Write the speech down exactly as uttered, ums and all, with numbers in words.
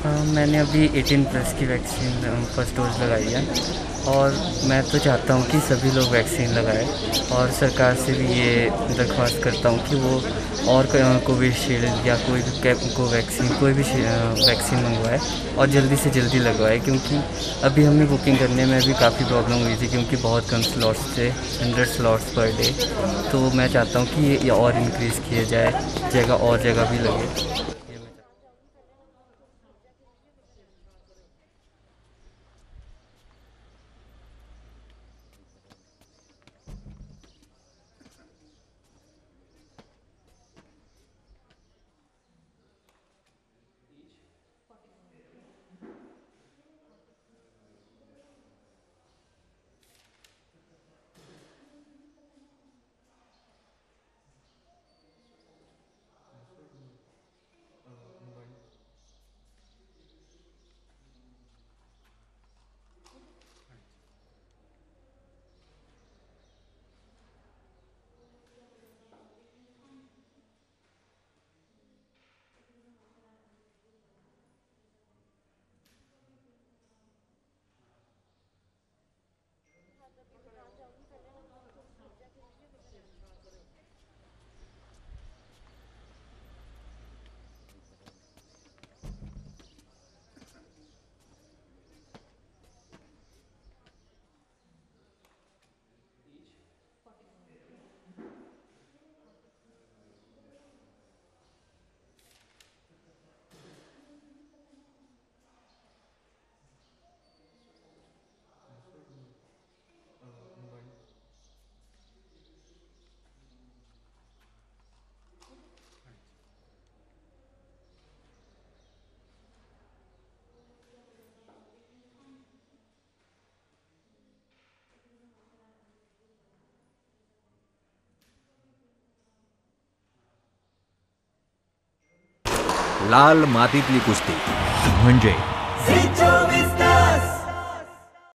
अ, मैंने अभी अठारह प्लस की वैक्सीन फर्स्ट डोज़ लगाई है और मैं तो चाहता हूँ कि सभी लोग वैक्सीन लगाएं और सरकार से भी ये दरख्वास्त करता हूँ कि वो और कोविशील्ड या कोई भी कैप कोवैक्सीन कोई भी वैक्सीन मंगवाए और जल्दी से जल्दी लगवाए, क्योंकि अभी हमें बुकिंग करने में भी काफ़ी प्रॉब्लम हुई थी क्योंकि बहुत कम स्लॉट्स थे, हंड्रेड स्लॉट्स पर डे। तो मैं चाहता हूँ कि ये और इंक्रीज़ किया जाए, जगह और जगह भी लगे। लाल मातीतली कुस्ती म्हणजे